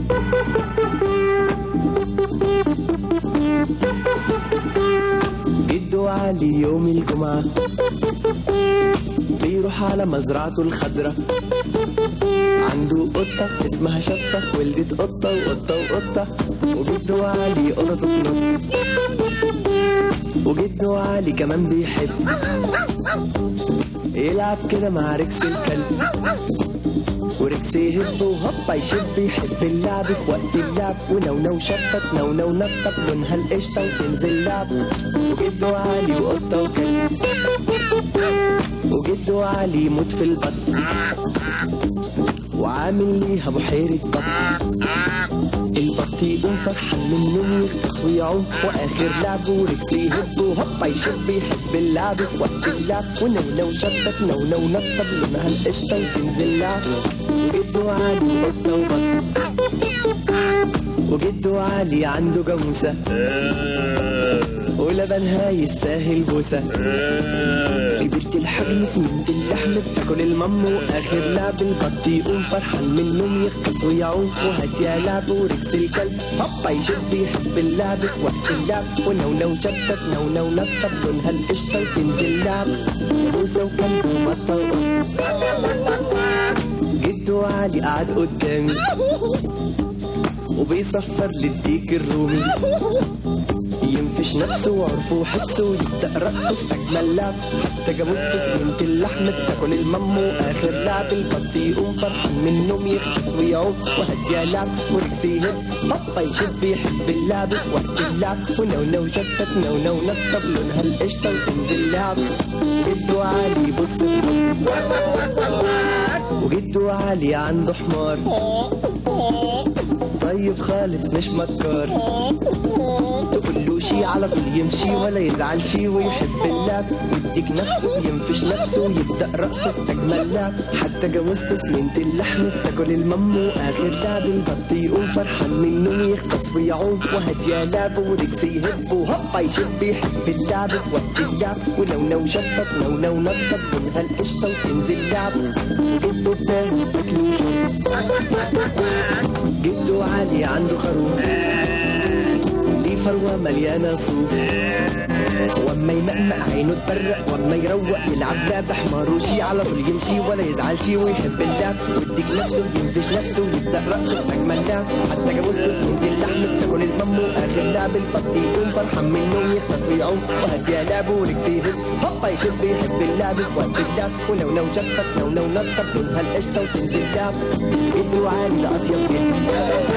جدو علي يوم الجمعة بيروح على مزرعته الخضرة، عنده قطة اسمها شطة، ولدت قطة وقطة وقطة، وجدو علي قطة تنط، وجدو علي كمان بيحب يلعب كده مع ركس الكلب، وركس يهب وهوبا يشب، يحب اللعب في وقت اللعب، ونونو شطط نونو نطط لونها القشطة وتنزل لعب، وجدو علي وقطة وكلب، وجدو علي يموت في البط، وعامل ليها بحيرة بط، البط يقوم فرحان من النوم يغطس ويعوم، واخر لعبه وركس يهب وهوبا يشب، يحب اللعب في وقت اللعب، ونونو شطط نونو نطط لونها القشطة وتنزل لعب، وجدو علي قطة وبط، وجدو علي عنده جاموسة ولبنها يستاهل بوسة، كبرت الحجم سمنت اللحم بتاكل المم، واخر لعب البط يقوم فرحان من النوم يغطس ويعوم، وهات يا لعب وركس الكلب هوبا يشب، يحب اللعب في وقت اللعب، ونونو شطط نونو نطط لونها القشطة وتنزل لعب، بوسة وكلب وبطة وقط. جدو علي قعد قدامي وبيصفر للديك الرومي، ينفش نفسه وعرفه وحسه ويبدأ رقصه في أجمل لعب، حتى جاموسته سمنت اللحم بتاكل المم، وآخر لعب البط يقوم فرحان من النوم يغطس ويعوم، وهات يا لعب وركس يهب هوبا يشب، يحب اللعب في وقت اللعب، ونونو شطط نونو نطط لونها القشطة وتنزل لعب، جدو علي بص وجدو علي عنده حمار طيب خالص مش مكار، تقول له شي على طول يمشي ولا يزعل شي، ويحب اللعب ويديك نفسه ينفش نفسه ويبدأ رقصه في أجمل لعب، حتى جاموسته سمنت اللحم بتاكل المم، وآخر لعب البط يقوم فرحان من النوم يغطس ويعوم، وهات يا لعب وركس يهب وهوبا يشب، يحب اللعب في وقت اللعب، ونونو شطط نونو نطط لونها القشطة وتنزل لعب، جدو بتاعه أكل وشرب. جدو علي عنده خروف ليه فروة مليانة صوف، واما يمقمق عينه تبرق، واما يروق يلعب لعب حمار وشي على طول يمشي ولا يزعل شي، ويحب اللعب ويديك نفسه ينفش نفسه ويبدأ رقصه في أجمل لعب، حتى جاموسته سمنت اللحم بتاكل المم، وآخر لعب البط يقوم فرحان من النوم يغطس ويعوم، وهات يا لعب وركس يهب هوبا يشب، يحب اللعب في وقت اللعب، ونونو شطط نونو نطط لونها القشطة وتنزل لعب، جدو علي ده أطيب جد.